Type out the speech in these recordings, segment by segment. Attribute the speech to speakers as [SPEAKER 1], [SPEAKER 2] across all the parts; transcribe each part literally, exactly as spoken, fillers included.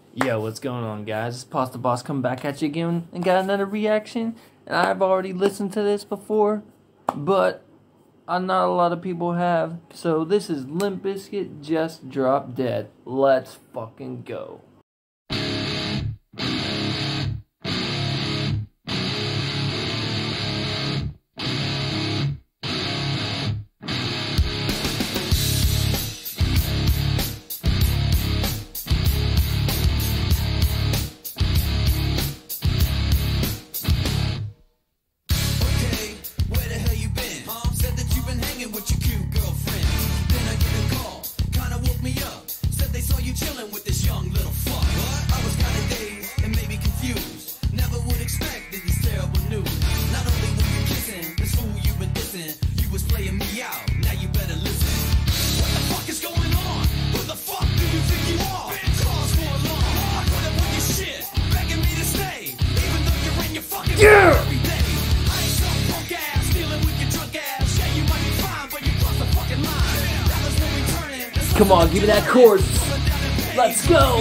[SPEAKER 1] Yo, what's going on, guys? It's Pasta Boss coming back at you again and got another reaction. And I've already listened to this before, but uh, not a lot of people have. So this is Limp Bizkit, Just Drop Dead. Let's fucking go.
[SPEAKER 2] Chilling with this young little fuck. What? I was kinda dazed and maybe confused. Never would expect this terrible news. Not only were you kissing this fool you've been dissing, you was playing me out. Now you better listen. What the fuck is going on? Who the fuck do you think you are? Cause for alarm. I put up with your shit, begging me to stay, even though you're in your fucking
[SPEAKER 1] yeah.
[SPEAKER 2] every day. I ain't some punk ass dealing with your drunk ass. Yeah, you might be fine, but you crossed the fucking line. That was when we turn it.
[SPEAKER 1] Come on, give me that chorus. Let's go!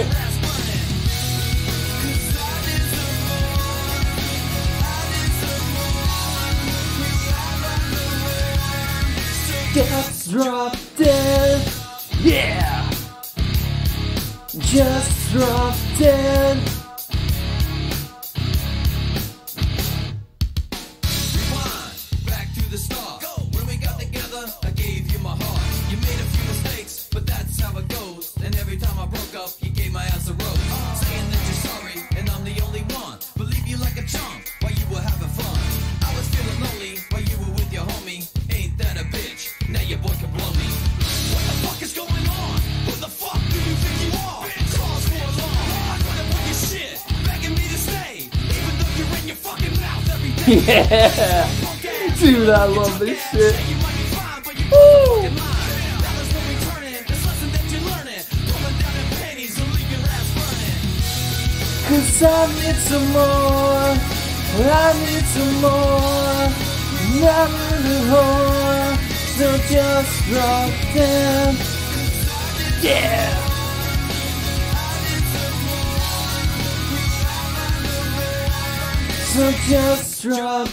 [SPEAKER 1] Just drop dead. Yeah! Just drop dead.
[SPEAKER 2] Rewind, back to the start. Go. When we got together, I gave you my heart. You made a few mistakes, but that's how it goes. And every time I broke up, you gave my ass a rose. Oh. Saying that you're sorry, and I'm the only one. Believe you like a chump while you were having fun. I was feeling lonely while you were with your homie. Ain't that a bitch? Now your boy can blow me. What the fuck is going on? Who the fuck do you think you are? Cause for alarm. I put up with your shit, begging me to stay, even though you're in your fucking mouth every day.
[SPEAKER 1] Yeah! Dude, I love this shit. Woo! Cause I need some more, I need some more, not really more, so just drop down, yeah! So just drop.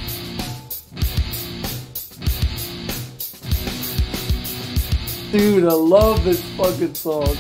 [SPEAKER 1] Dude, I love this fucking song.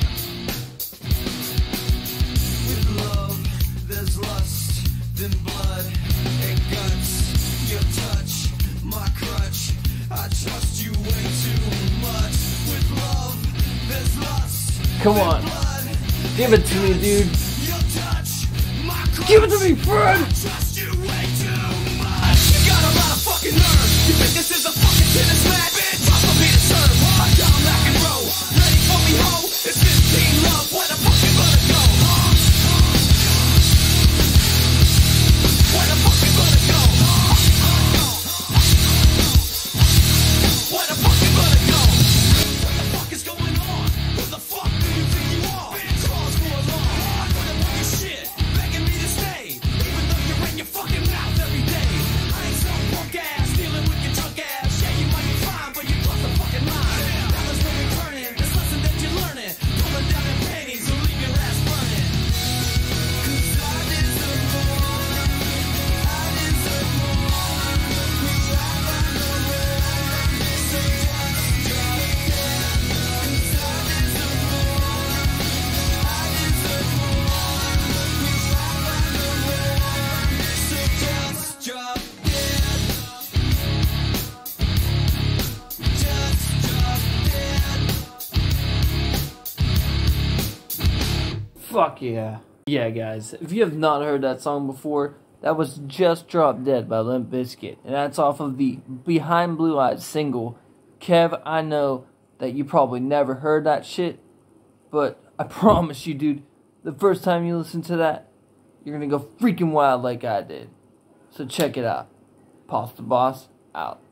[SPEAKER 2] Then blood and guts, your touch, my crutch. I trust you way too much. With love, there's lust.
[SPEAKER 1] Come on, give it to me, dude.
[SPEAKER 2] Your touch, my crutch.
[SPEAKER 1] Give it to me, friend.
[SPEAKER 2] I trust you way too much. You got a lot of fucking nerve. You think this is a fucking tennis match? Bitch, drop a beat and serve. I'm down rock and roll. Ready for me, ho? It's fifteen love. Where the fuck you gonna go? Huh? Where the fuck you gonna go? Where the fuck you gonna go? What the fuck is going on? Who the fuck do you think you are? Cause for alarm. I put up with your shit, begging me to stay, even though you're in your fucking mouth every day. I ain't some punk ass dealing with your drunk ass. Yeah, you might be fine, but you crossed the fucking line. That was when we turning. This lesson that you're learning, pulling down your panties will leave your ass burning. Cause I deserve more.
[SPEAKER 1] Fuck yeah. Yeah, guys, if you have not heard that song before, that was Just Drop Dead by Limp Bizkit. And that's off of the Behind Blue Eyes single. Kev, I know that you probably never heard that shit, but I promise you, dude, the first time you listen to that, you're gonna go freaking wild like I did. So check it out. Pasta Boss, out.